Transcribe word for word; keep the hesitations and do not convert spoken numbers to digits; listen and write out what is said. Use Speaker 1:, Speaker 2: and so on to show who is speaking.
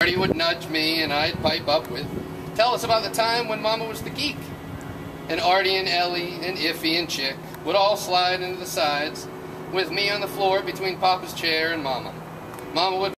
Speaker 1: Artie would nudge me and I'd pipe up with, tell us about the time when Mama was the geek. And Artie and Ellie and Iffy and Chick would all slide into the sides with me on the floor between Papa's chair and Mama. Mama would